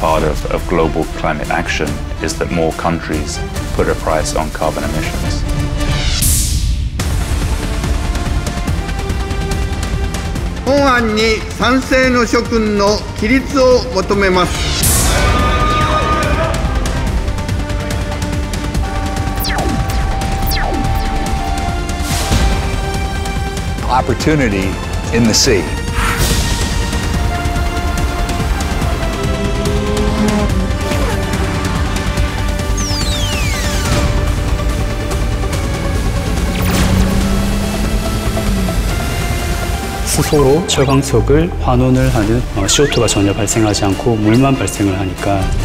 part of global climate action is that more countries put a price on carbon emissions. 本案に賛成の諸君の起立を求めます。 Opportunity in the sea. 스스로 철광석을 환원을 하는 CO2가 전혀 발생하지 않고 물만 발생을 하니까